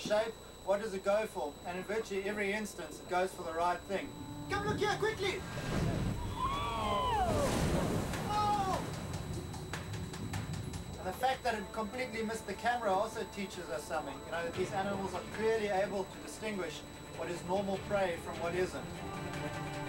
shape, what does it go for? And in virtually every instance, it goes for the right thing. Come look here, quickly! And the fact that it completely missed the camera also teaches us something. You know, that these animals are clearly able to distinguish what is normal prey from what isn't.